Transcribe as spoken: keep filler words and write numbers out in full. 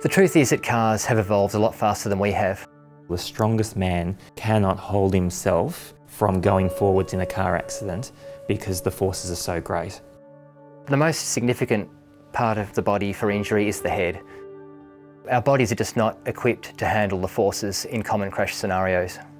The truth is that cars have evolved a lot faster than we have. The strongest man cannot hold himself from going forwards in a car accident because the forces are so great. The most significant part of the body for injury is the head. Our bodies are just not equipped to handle the forces in common crash scenarios.